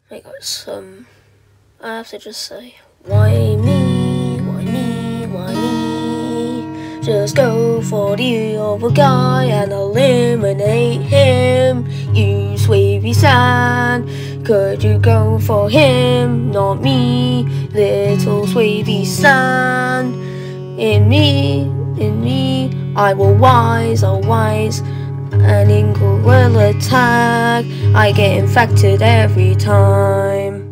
I got some. I have to just say, why me? Why me? Why me? Just go for the other guy and eliminate him. Use wavy sand. Could you go for him? Not me, little wavy sand. In me, I'll wise, and in gorilla tag, I get infected every time.